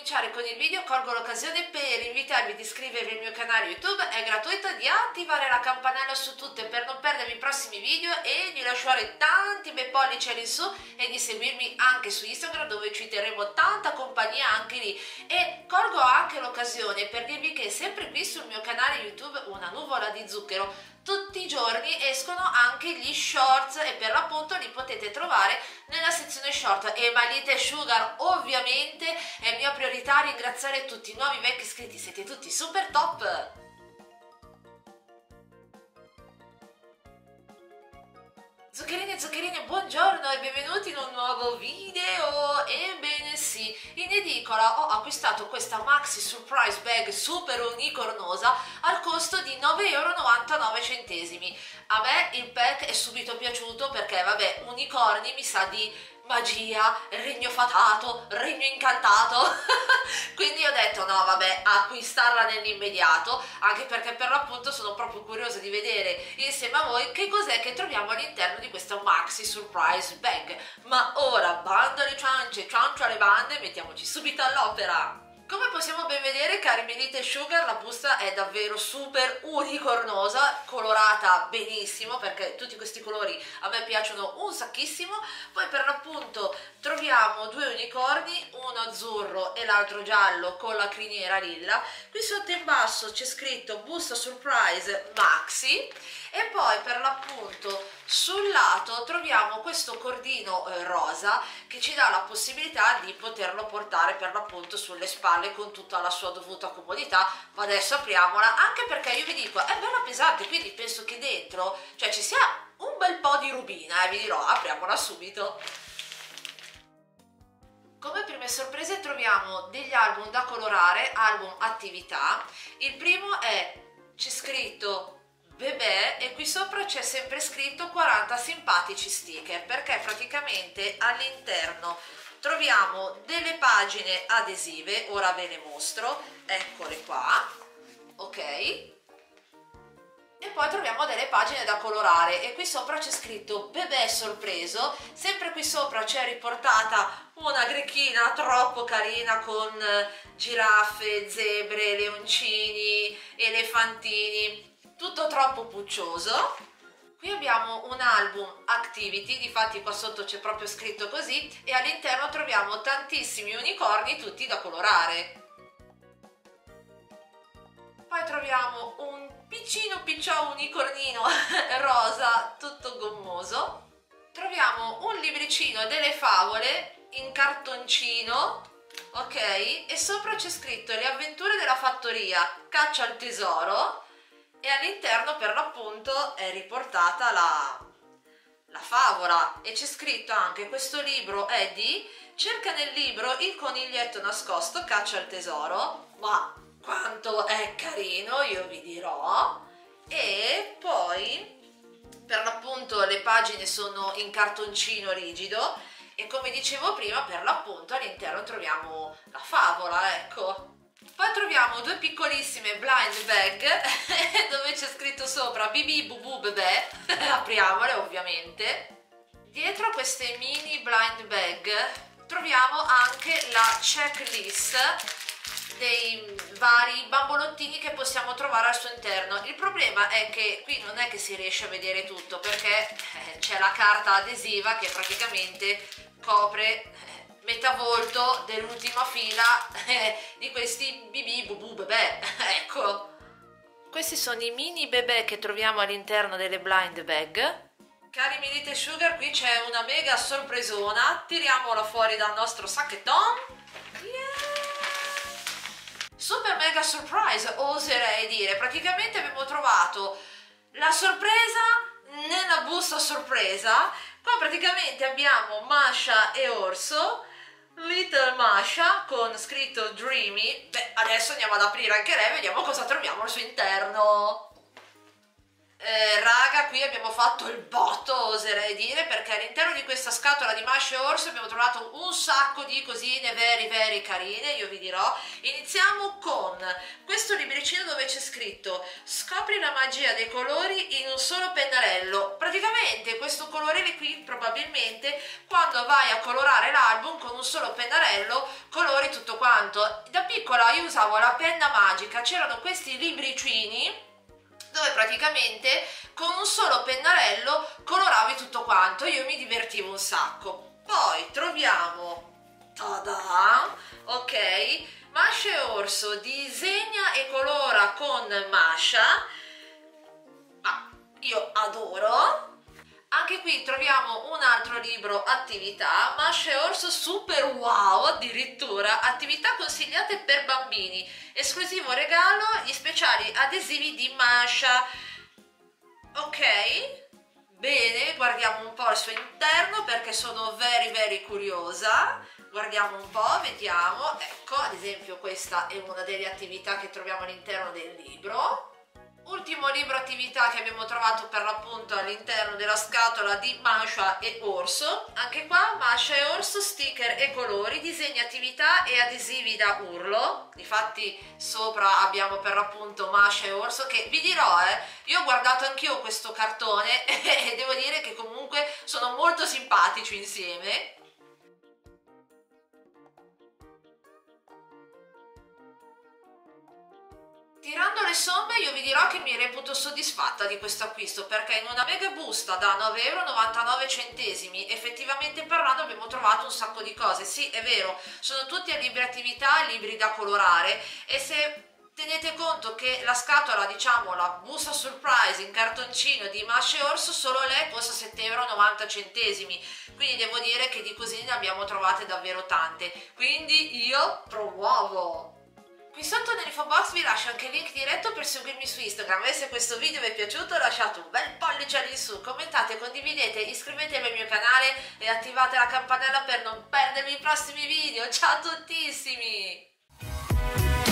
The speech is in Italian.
cominciare con il video colgo l'occasione per invitarvi ad iscrivervi al mio canale YouTube, è gratuito, di attivare la campanella su tutte per non perdervi i prossimi video e di lasciare tanti bei pollici all'insù e di seguirmi anche su Instagram dove ci terremo tanta compagnia anche lì. E colgo anche l'occasione per dirvi che sempre qui sul mio canale YouTube Una nuvola di zucchero tutti i giorni escono anche gli shorts e per l'appunto li potete trovare nella sezione short. E Malite Sugar ovviamente è mia priorità ringraziare tutti i nuovi vecchi iscritti, siete tutti super top! Zuccherini e zuccherine, buongiorno e benvenuti in un nuovo video. Ebbene sì, in edicola ho acquistato questa Maxi Surprise Bag super unicornosa al costo di 9,99 €. A me il pack è subito piaciuto perché vabbè, unicorni mi sa di magia, regno fatato, regno incantato quindi ho detto no vabbè, acquistarla nell'immediato, anche perché per l'appunto sono proprio curiosa di vedere insieme a voi che cos'è che troviamo all'interno di questa Maxi Surprise Bag. Ma ora bando alle ciance, ciancio alle bande, mettiamoci subito all'opera. Come possiamo ben vedere, cari Melite Sugar, la busta è davvero super unicornosa, colorata benissimo perché tutti questi colori a me piacciono un sacchissimo. Poi per l'appunto troviamo due unicorni, uno azzurro e l'altro giallo con la criniera lilla. Qui sotto in basso c'è scritto busta surprise Maxi e poi per l'appunto sul lato troviamo questo cordino rosa che ci dà la possibilità di poterlo portare per l'appunto sulle spalle con tutta la sua dovuta comodità. Ma adesso apriamola, anche perché io vi dico è bella pesante, quindi penso che dentro cioè ci sia un bel po' di rubina, vi dirò, apriamola subito. Come prime sorprese troviamo degli album da colorare, album attività. Il primo c'è scritto Bebè e qui sopra c'è sempre scritto 40 simpatici sticker, perché praticamente all'interno troviamo delle pagine adesive, ora ve le mostro, eccole qua, ok? E poi troviamo delle pagine da colorare e qui sopra c'è scritto Bebè sorpreso, sempre qui sopra c'è riportata una grechina troppo carina con giraffe, zebre, leoncini, elefantini, tutto troppo puccioso. Qui abbiamo un album activity, difatti qua sotto c'è proprio scritto così, e all'interno troviamo tantissimi unicorni tutti da colorare. Poi troviamo un piccino unicornino rosa tutto gommoso. Troviamo un libricino delle favole in cartoncino, ok? E sopra c'è scritto Le avventure della fattoria, caccia al tesoro. E all'interno per l'appunto è riportata la favola e c'è scritto anche questo libro è di cerca nel libro il coniglietto nascosto, caccia al tesoro. Ma quanto è carino, io vi dirò. E poi per l'appunto le pagine sono in cartoncino rigido e come dicevo prima per l'appunto all'interno troviamo la favola, ecco. Poi troviamo due piccolissime blind bag dove c'è scritto sopra Bibi Bubu Bebè, apriamole ovviamente. Dietro queste mini blind bag troviamo anche la checklist dei vari bambolottini che possiamo trovare al suo interno. Il problema è che qui non è che si riesce a vedere tutto perché c'è la carta adesiva che praticamente copre metà volto dell'ultima fila di questi Bibi Bubu Bebè, ecco. Questi sono i mini bebè che troviamo all'interno delle blind bag. Cari Melite Sugar, qui c'è una mega sorpresona, tiriamola fuori dal nostro sacchetton. Yeah! Super mega surprise, oserei dire, praticamente abbiamo trovato la sorpresa nella busta sorpresa. Qua praticamente abbiamo Masha e Orso, Little Masha con scritto Dreamy. Beh, adesso andiamo ad aprire anche lei, vediamo cosa troviamo al suo interno. Raga, qui abbiamo fatto il botto, oserei dire, perché all'interno di questa scatola di Masce Orso abbiamo trovato un sacco di cosine very carine, io vi dirò. Iniziamo con questo libricino dove c'è scritto scopri la magia dei colori in un solo pennarello. Praticamente questo colore qui probabilmente quando vai a colorare l'album con un solo pennarello colori tutto quanto. Da piccola io usavo la penna magica, c'erano questi libricini dove praticamente con un solo pennarello coloravi tutto quanto, io mi divertivo un sacco. Poi troviamo, tada, ok, Masce Orso disegna e colora con Masha, io adoro. Anche qui troviamo un altro libro attività, Masce Orso Super Wow, addirittura attività consigliate per bambini, esclusivo regalo, gli speciali adesivi di Masha. Ok, bene, guardiamo un po' il suo interno perché sono very curiosa. Guardiamo un po', vediamo. Ecco, ad esempio questa è una delle attività che troviamo all'interno del libro. Ultimo libro attività che abbiamo trovato per l'appunto all'interno della scatola di Masha e Orso. Anche qua Masha e Orso, sticker e colori, disegni attività e adesivi da urlo. Difatti sopra abbiamo per l'appunto Masha e Orso, che vi dirò, io ho guardato anch'io questo cartone e devo dire che comunque sono molto simpatici insieme. Tirando le somme io vi dirò che mi reputo soddisfatta di questo acquisto, perché in una mega busta da 9,99 € effettivamente parlando abbiamo trovato un sacco di cose. Sì, è vero, sono tutti a libri attività, libri da colorare, e se tenete conto che la scatola, diciamo la busta surprise in cartoncino di Masce Orso, solo lei costa 7,90 €, quindi devo dire che di così ne abbiamo trovate davvero tante, quindi io promuovo. Qui sotto nell'info box vi lascio anche il link diretto per seguirmi su Instagram, e se questo video vi è piaciuto lasciate un bel pollice all'insù, commentate, condividete, iscrivetevi al mio canale e attivate la campanella per non perdervi i prossimi video. Ciao a tuttissimi!